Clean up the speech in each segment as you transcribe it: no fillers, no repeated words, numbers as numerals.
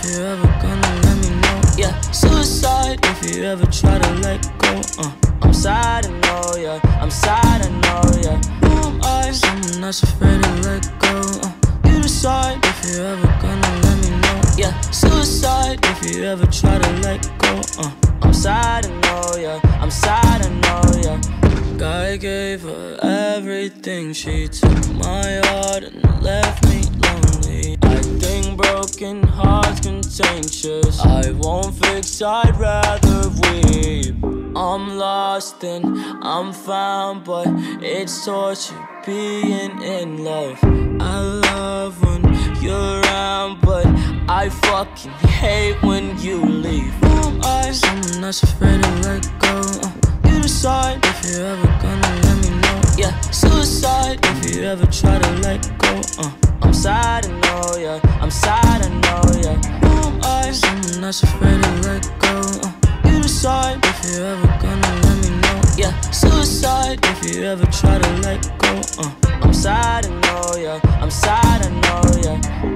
you ever gonna let me know. Yeah, suicide if you ever try to let go. I'm sad, I know, yeah. I'm sad, I know, yeah. Who am I? Someone that's afraid to let go. You decide if you ever gonna let me know. Yeah, suicide if you ever try to let go. I'm sad, I know, yeah. I'm sad, I know, yeah. God gave her everything. She took my heart and left me lonely. I think broken hearts contagious. I won't fix, I'd rather weep. I'm lost and I'm found, but it's torture being in love. I love when you're around, but I fucking hate when you leave. Who am I? Someone that's afraid to let go. You decide if you ever gonna let me know. Yeah, suicide if you ever try to let go. I'm sad, I know, yeah. I'm sad, I know, yeah. Who am I? Someone that's afraid to let go. You decide if you ever gonna let me know. Yeah, suicide if you ever try to let go. I'm sad, I know, yeah. I'm sad, I know, yeah.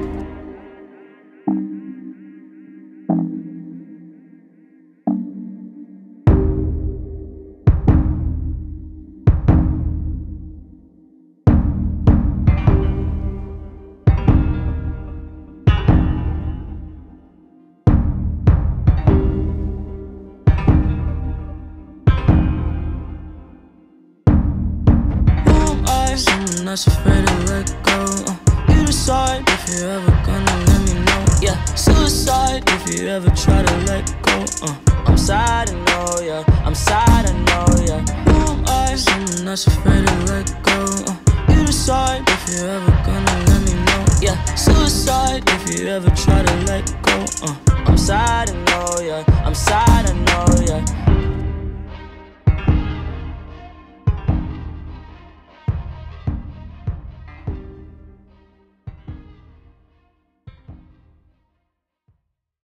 Someone that's afraid to let go. You decide if you ever gonna let me know. Yeah, suicide if you ever try to let go. I'm sad, I know, yeah. I'm sad, I know, yeah. Who am I? Someone that's afraid to let go. You decide if you ever gonna let me know. Yeah, suicide if you ever try to